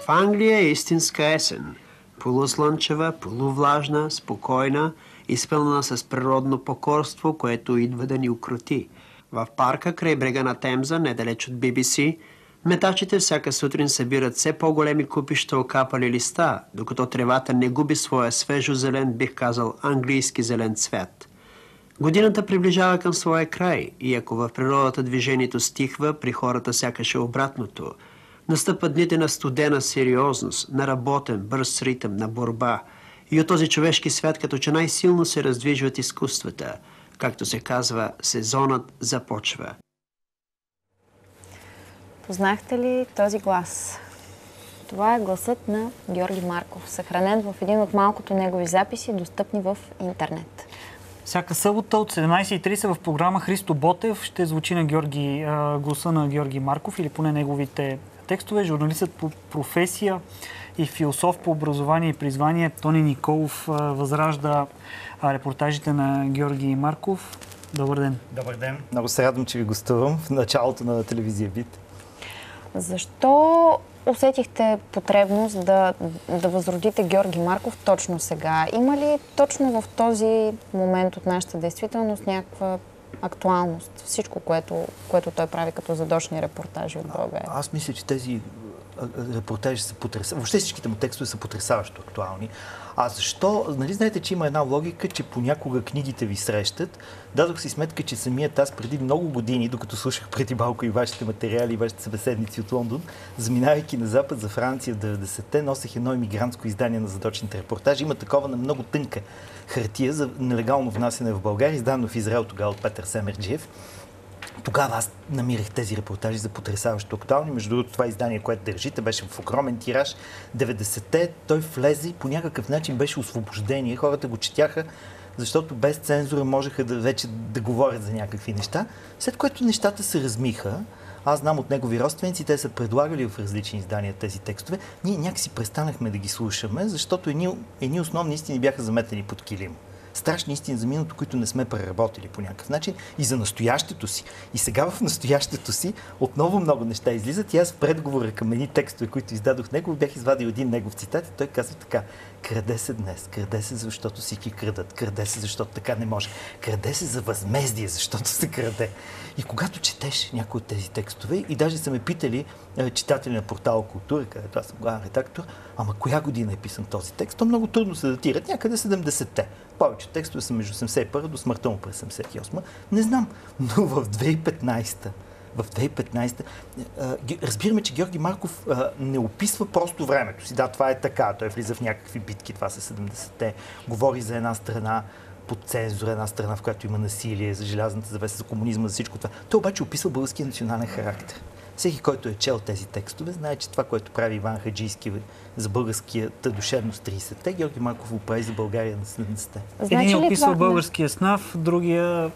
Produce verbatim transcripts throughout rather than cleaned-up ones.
Англия е истинска есен. Полуслънчева, полувлажна, спокойна, изпълнена с природно покорство, което идва да ни укроти. В парка край брега на Темза, недалеч от Би Би Си, метачите всяка сутрин събират все по-големи купища окапали листа, докато тревата не губи своя свежо зелен, бих казал, английски зелен цвят. Годината приближава към своя край и ако в природата движението стихва, при хората сякаш е обратното. Настъпват дните на студена сериозност, на работен, бърз ритъм, на борба. И от този човешки свят като че най-силно се раздвижват изкуствата. Както се казва, сезонът започва. Познахте ли този глас? Това е гласът на Георги Марков, съхранен в един от малкото негови записи, достъпни в интернет. Всяка събота от седемнайсет и трийсет в програма Христо Ботев ще звучи на Георги, гласа на Георги Марков или поне неговите текстове. Журналистът по професия и философ по образование и призвание Тони Николов възражда репортажите на Георги Марков. Добър ден. Добър ден. Много се радвам, че ви гостувам в началото на телевизия Бит. Защо усетихте потребност да, да възродите Георги Марков точно сега? Има ли точно в този момент от нашата действителност някаква актуалност? Всичко, което, което той прави като задочни репортажи от България. А, аз мисля, че тези репортажи са потресаващи. Въобще всичките му текстове са потресаващо актуални. А защо? Нали знаете, че има една логика, че понякога книгите ви срещат. Дадох си сметка, че самият аз преди много години, докато слушах преди малко и вашите материали, и вашите събеседници от Лондон, заминавайки на запад за Франция в деветдесетте, носех едно имигрантско издание на задочните репортажи. Има такова на много тънка хартия за нелегално внасяне в България, издано в Израел тогава от Петър Семерджиев. Тогава аз намирах тези репортажи за потресаващо актуални. Между другото, това издание, което държите, беше в огромен тираж. деветдесетте той влезе и по някакъв начин беше освобождение. Хората го четяха, защото без цензура можеха да вече да говорят за някакви неща. След което нещата се размиха. Аз знам от негови родственици, те са предлагали в различни издания тези текстове. Ние някакси престанахме да ги слушаме, защото едни, едни основни истини бяха заметени под килим. Страшни истини за миналото, които не сме преработили по някакъв начин и за настоящето си. И сега в настоящето си отново много неща излизат и аз в предговора към едни текстове, които издадох него, бях извадил един негов цитат и той казва така: краде се днес, краде се, защото всички крадат, краде се, защото така не може, краде се за възмездие, защото се краде. И когато четеш някои от тези текстове, и даже са ме питали читатели на портала Култура, където аз съм главен редактор, ама коя година е писан този текст? То много трудно се датират, някъде седемдесетте. Повече текстове са между седемдесет и първа до смъртта му през седемдесет и осма. Не знам, но в две хиляди и петнайсета в две хиляди и петнайсета разбираме, че Георги Марков а, не описва просто времето си. Да, това е така. Той влиза в някакви битки, това са седемдесетте. Говори за една страна под цензура, една страна, в която има насилие, за желязната завеса, за комунизма, за всичко това. Той обаче описва българския национален характер. Всеки, който е чел тези текстове, знае, че това, което прави Иван Хаджийски за българската душевност трийсетте, Георги Марков го прави за България на седемдесетте. Един описва това българския снаф, другия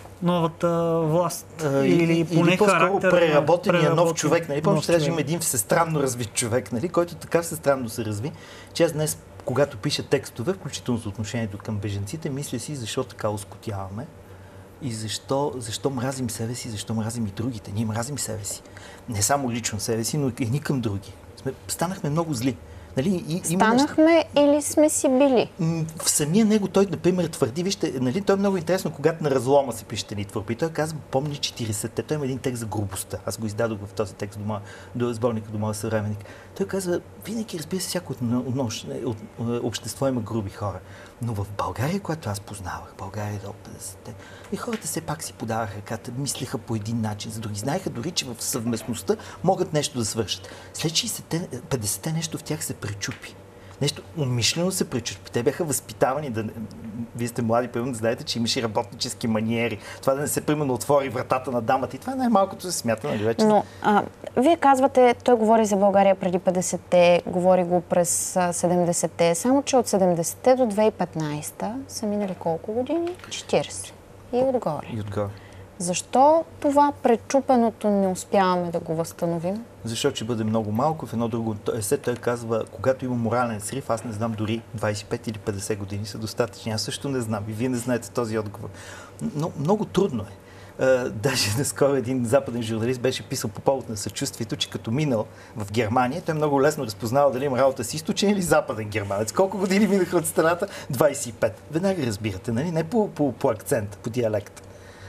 новата власт. А, или, или поне или по-скоро преработения нов човек. Нали? Помня, че трябва да има един всестранно развит човек, нали? Който така всестранно се разви, че аз днес, когато пиша текстове, включително за отношението към бежанците, мисля си защо така оскотяваме и защо, защо мразим себе си, защо мразим и другите. Ние мразим себе си. Не само лично себе си, но и ни към други. Сме, станахме много зли. Нали, и, Станахме има... или сме си били? В самия него той, например, твърди, вижте, нали, той е много интересно, когато на разлома се пишете ни творби. Той казва, помни четирийсетте. Той има един текст за грубостта. Аз го издадох в този текст дома, до сборника до моя съвременник. Той казва, винаги, разбира се, всяко от общество има груби хора. Но в България, която аз познавах, България до петдесетте, и хората все пак си подаваха ръката, мислеха по един начин, за други. Знаеха дори, че в съвместността могат нещо да свършат. След шейсетте, петдесетте нещо в тях се пречупи. Нещо умишлено се пречупи. Те бяха възпитавани да... Вие сте млади, примерно, да знаете, че имаше работнически маниери. Това да не се, примерно, отвори вратата на дамата. И това най-малкото се смята, нали вече? Но, а, вие казвате, той говори за България преди петдесетте, говори го през седемдесетте, само че от седемдесетте до две хиляди и петнайсета са минали колко години? четирийсет. И отгоре. И отгоре. Защо това пречупеното не успяваме да го възстановим? Защото ще бъде много малко. В едно друго есе той казва, когато има морален срив, аз не знам дори двайсет и пет или петдесет години са достатъчни. Аз също не знам и вие не знаете този отговор. Но много трудно е. А, даже наскоро един западен журналист беше писал по повод на съчувствието, че като минал в Германия, той много лесно разпознава дали има работа с източен или западен германец. Колко години минаха от страната? двайсет и пет. Веднага разбирате, нали? Не по, по, по акцент, по диалект.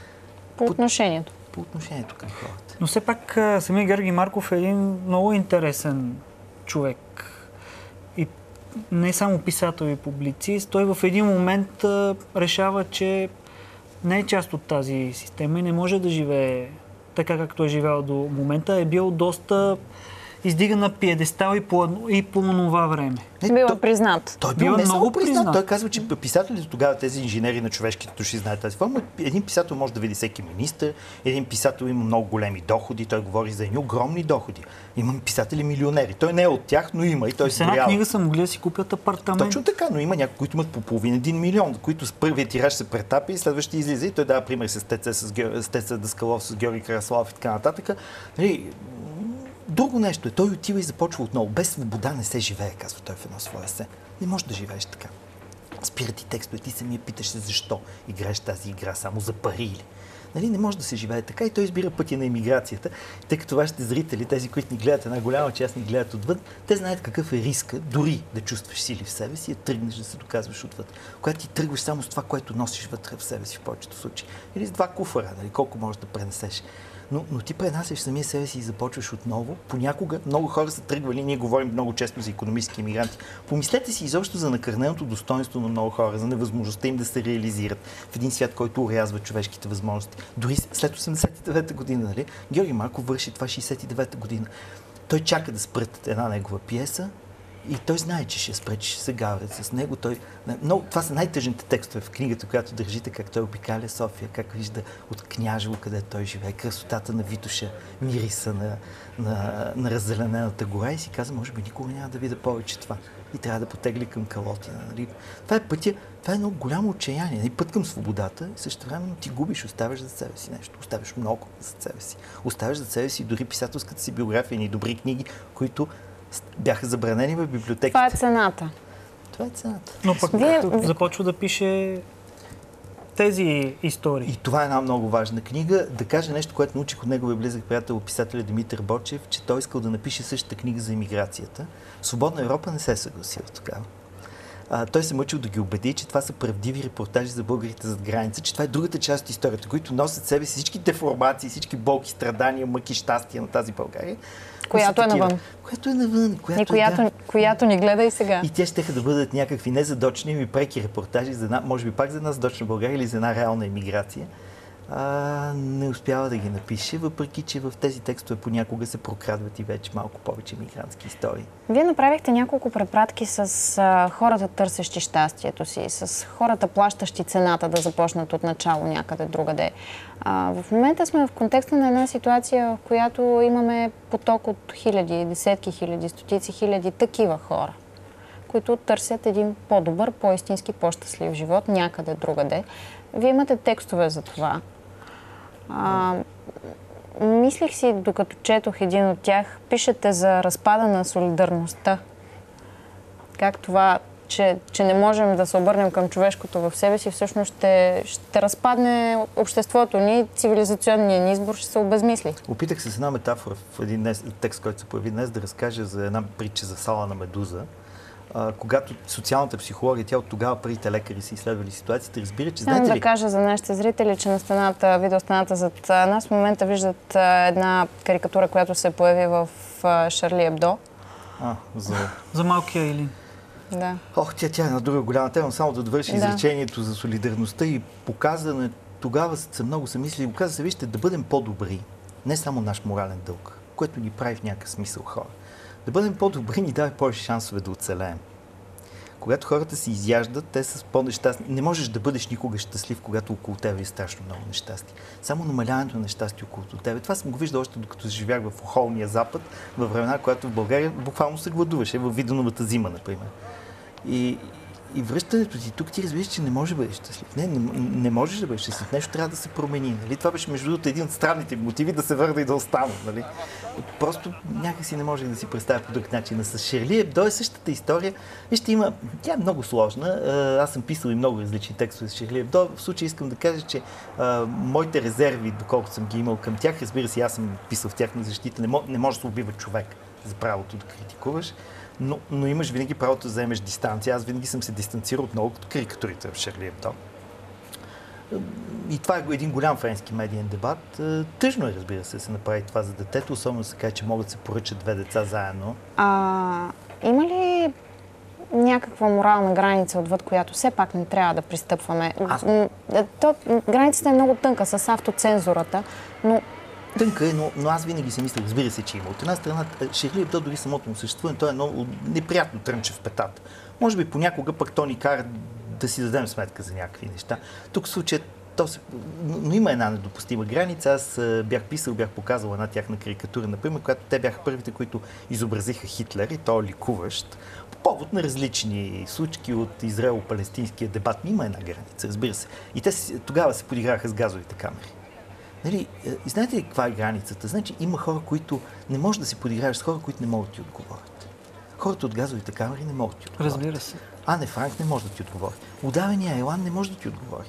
По отношението. По отношението към хората. Но все пак самия Георги Марков е един много интересен човек. И не само писател и публицист. Той в един момент а, решава, че не е част от тази система и не може да живее така, както е живял до момента. Е бил доста издиган на пиедестал и по, и по това време. Не, Бива той, признат. Той бил Бива не много много признат. признат. Той казва, че писателите тогава, тези инженери на човешките души, знаят тази форма. Един писател може да види всеки министър, един писател има много големи доходи, той говори за едни огромни доходи. Има писатели милионери. Той не е от тях, но има и той С се една книга са могли да си купят апартамент. Точно така, но има някои, които имат по половин един милион, които с първия тираж се претапи и следващия излиза. И той дава пример с Теца, с, Геор... с Теца Даскалов, с Георги Караслав и така нататък. Нали, друго нещо е, той отива и започва отново. Без свобода не се живее, казва той в едно свое есе. Не можеш да живееш така. Спира ти текстове, ти самия питаш се защо играеш тази игра, само за пари или. Нали, не може да се живее така и той избира пътя на емиграцията, тъй като вашите зрители, тези, които ни гледат, една голяма част ни гледат отвън, те знаят какъв е риска, дори да чувстваш сили в себе си, да тръгнеш да се доказваш отвън. Когато ти тръгваш само с това, което носиш вътре в себе си в повечето случаи. Или с два куфара, нали, колко можеш да пренесеш. Но, но ти пренасяш самия себе си и започваш отново. Понякога много хора са тръгвали, ние говорим много често за икономически емигранти. Помислете си изобщо за накърненото достоинство на много хора, за невъзможността им да се реализират в един свят, който урязва човешките възможности. Дори след осемдесет и девета година, нали? Георги Марков върши това шейсет и девета година. Той чака да спрат една негова пиеса и той знае, че ще спре, че ще се гаврят с него. Той... Но това са най-тъжните текстове в книгата, която държите, как той обикаля София, как вижда от Княжево, къде той живее, красотата на Витоша, мириса на, на, на раззеленената гора и си каза, може би никога няма да видя повече това. И трябва да потегли към Калотина. Нали? Това е пътя, това е едно голямо отчаяние. Нали? Път към свободата и също времено ти губиш, оставяш за себе си нещо, оставяш много за себе си. Оставяш за себе си дори писателската си биография и добри книги, които бяха забранени в библиотеките. Това е цената. Това е цената. Но пък Вие... започва да пише тези истории. И това е една много важна книга. Да кажа нещо, което научих от неговия близък приятел, писателя Димитър Бочев, че той искал да напише същата книга за емиграцията. Свободна Европа не се е съгласила тогава. А, той се мъчил да ги убеди, че това са правдиви репортажи за българите зад граница, че това е другата част от историята, които носят себе си всички деформации, всички болки, страдания, мъки, щастия на тази България. Която е навън. Която е навън. Която и която, е, да. която ни гледа и сега. И те ще да бъдат някакви незадочни и преки репортажи, за една, може би пак за една задочна България или за една реална емиграция. А, не успява да ги напише, въпреки че в тези текстове понякога се прокрадват и вече малко повече мигрантски истории. Вие направихте няколко препратки с а, хората, търсещи щастието си, с хората, плащащи цената да започнат от начало някъде другаде. А, в момента сме в контекста на една ситуация, в която имаме поток от хиляди, десетки хиляди, стотици хиляди такива хора, които търсят един по-добър, по-истински, по-щастлив живот някъде другаде. Вие имате текстове за това. А, мислих си, докато четох един от тях, пишете за разпада на солидарността. Как това, че, че не можем да се обърнем към човешкото в себе си, всъщност ще, ще разпадне обществото ни, цивилизационният ни избор ще се обезмисли. Опитах се с една метафора в един днес, текст, който се появи днес, да разкажа за една притча за сала на медуза. А, когато социалната психология, тя от тогава първите лекари са изследвали ситуацията, разбира, че Само знаете да ли... кажа за нашите зрители, че на стената, видеостената зад нас в момента виждат една карикатура, която се появи в Шарли Ебдо. А, за... За малкия Илин. Да. Ох, тя, тя е една друга голяма тема, само да довърши Да. изречението за солидарността и показане. Тогава са много са мислили, оказа се, вижте, да бъдем по-добри, не само наш морален дълг, което ни прави в някакъв смисъл хора. Да бъдем по-добри ни дава повече шансове да оцелеем. Когато хората се изяждат, те са по-нещастни. Не можеш да бъдеш никога щастлив, когато около тебе е страшно много нещастие. Само намаляването на нещастие около тебе. Това съм го виждал още докато живях в Охолния Запад, във времена, когато в България буквално се гладуваше, във Виденовата зима, например. И и връщането ти тук ти разбираш, че не можеш да бъдеш щастлив. Не, не, не можеш да бъдеш щастлив. Нещо трябва да се промени. Нали? Това беше между другото един от странните мотиви да се върна и да остана. Нали? Просто някакси не можех да си представя по друг начин. С Шарли Ебдо е същата история. Вижте, има... Тя е много сложна. Аз съм писал и много различни текстове с Шарли Ебдо. В случай искам да кажа, че а, моите резерви, доколкото съм ги имал към тях, разбира се, аз съм писал в тяхна защита. Не, мож, не може да се убива човек за правото да критикуваш. Но, но имаш винаги правото да вземеш дистанция. Аз винаги съм се дистанцирал от много карикатурите в Шарли Ебдо. И това е един голям френски медиен дебат. Тъжно е, разбира се, да се направи това за детето, особено се каже, че могат да се поръчат две деца заедно. А, има ли някаква морална граница, отвъд която все пак не трябва да пристъпваме? Аз... То, границата е много тънка с автоцензурата, но... Тънка е, но, но аз винаги си мисля, разбира се, че има. От една страна, Шарли Ебдо, дори самото му съществуване, то е много неприятно трънче в петата. Може би понякога пък то ни кара да си дадем сметка за някакви неща. Тук в случая, то се... но има една недопустима граница. Аз бях писал, бях показал една тяхна карикатура, например, която те бяха първите, които изобразиха Хитлер, и то ликуващ, по повод на различни случки от израело-палестинския дебат. Има една граница, разбира се. И те тогава се подиграха с газовите камери. Нали, и знаете ли каква е границата? Значи има хора, които не можеш да си подиграеш с хора, които не могат да ти отговорят. Хората от газовите камери не могат да ти отговорят. Разбира се. Ане Франк не може да ти отговори. Удавения Елан не може да ти отговори.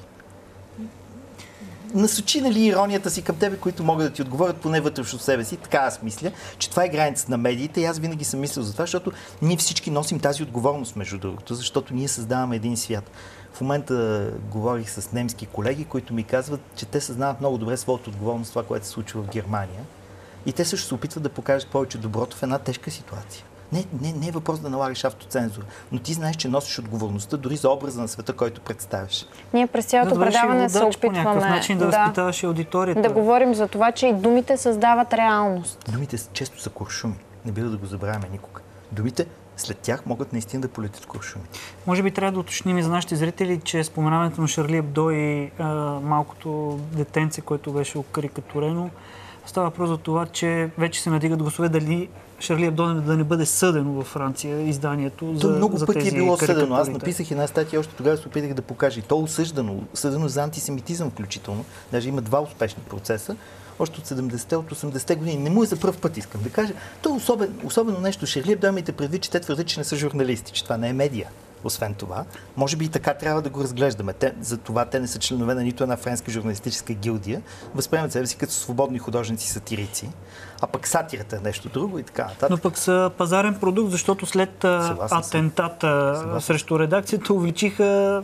Насочи, нали, иронията си към тебе, които могат да ти отговорят поне вътрешно от себе си. Така аз мисля, че това е границата на медиите и аз винаги съм мислил за това, защото ние всички носим тази отговорност, между другото, защото ние създаваме един свят. В момента говорих с немски колеги, които ми казват, че те съзнават много добре своята отговорност, това, което се случва в Германия. И те също се опитват да покажат повече доброто в една тежка ситуация. Не, не, не е въпрос да налагаш автоцензура, но ти знаеш, че носиш отговорността дори за образа на света, който представяш. Ние през цялото да предаване се опитваме по някакъв начин да, да възпитаваш и аудиторията. Да говорим за това, че и думите създават реалност. Думите често са куршуми. Не бива да го забравяме никога. Думите след тях могат наистина да полетят куршуми. Може би трябва да уточним и за нашите зрители, че споменаването на Шарли Ебдо и а, малкото детенце, което беше окарикатурено, става въпрос за това, че вече се надигат гласове дали Шарли Ебдо да не бъде съдено във Франция, изданието за, много за пъти тези е било съдено. Аз карикатурите. написах една статия, още тогава се опитах да покажа. И то осъждано. Съдено за антисемитизъм включително. Даже има два успешни процеса. Още от седемдесетте, от осемдесетте години. Не му е за пръв път, искам да кажа. То особен, особено нещо. Шарли Ебдо, имайте предвид, че те твърдят, че не са журналисти, че това не е медия. Освен това, може би и така трябва да го разглеждаме. Те, за това те не са членове на нито една френска журналистическа гилдия. Възприемат себе си като свободни художници-сатирици. А пък сатирата е нещо друго и така нататък. Но пък са пазарен продукт, защото след Съгласен атентата Съгласен. срещу редакцията увеличиха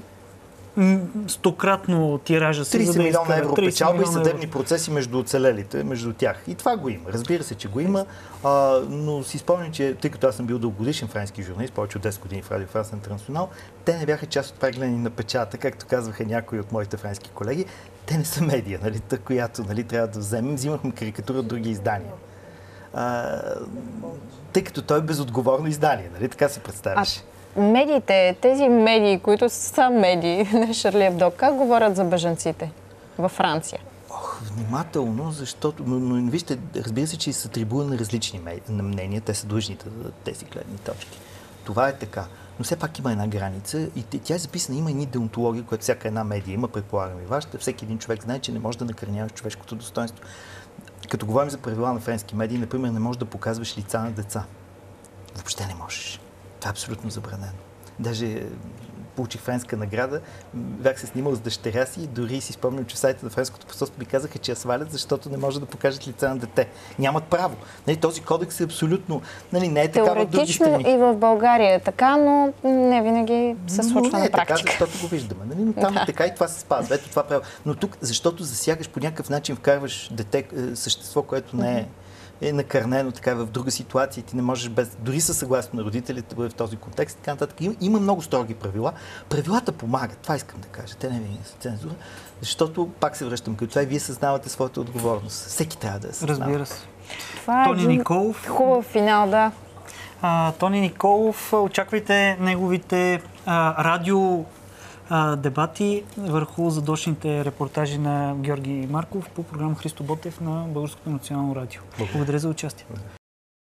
стократно тиража си. трийсет за да милиона евро печалба и съдебни евро. процеси между оцелелите, между тях. И това го има. Разбира се, че го има, а, но си спомням, че тъй като аз съм бил дългогодишен френски журналист, повече от десет години в Радио Франс Интернационал, те не бяха част от прегледани на печата, както казваха някои от моите френски колеги. Те не са медия, нали, та, която, нали, трябва да вземем. Взимахме карикатура от други издания. А, тъй като той е безотговорно издание, нали, така си представяш. Медиите, тези медии, които са медии на Шарли Ебдо, как говорят за бежанците във Франция? Ох, внимателно, защото... Но, но вижте, разбира се, че са трибуна на различни на мнения, те са длъжни да дадат тези гледни точки. Това е така. Но все пак има една граница и тя е записана, има едни деонтологии, която всяка една медия има, предполагам и вашата. Всеки един човек знае, че не може да накърняваш човешкото достоинство. Като говорим за правила на френски медии, например, не можеш да показваш лица на деца. Въобще не можеш. Това е абсолютно забранено. Даже получих френска награда, бях се снимал с дъщеря си и дори си спомням, че в сайта на френското посолство ми казаха, че я свалят, защото не може да покажат лица на дете. Нямат право. Нали, този кодекс е абсолютно... Нали, не е така в други страни. Теоретично и в България е така, но не винаги се случва но не на практика. Така, защото го виждаме. Нали? Но там да. Е така и това се спазва. Ето това право. Но тук, защото засягаш по някакъв начин, вкарваш дете, същество, което не е е накърнено така в друга ситуация, ти не можеш без, дори със съгласно на родителите да бъде в този контекст, така нататък. Има, има много строги правила. Правилата помагат, това искам да кажа. Те не винаги са цензура, защото пак се връщам към това и вие съзнавате своята отговорност. Всеки трябва да я съзнава. Разбира се. Това Тони е един Николов. хубав финал, да. А, Тони Николов, очаквайте неговите а, радио а, дебати върху задочните репортажи на Георги Марков по програма Христо Ботев на Българското национално радио. Благодаря за участие.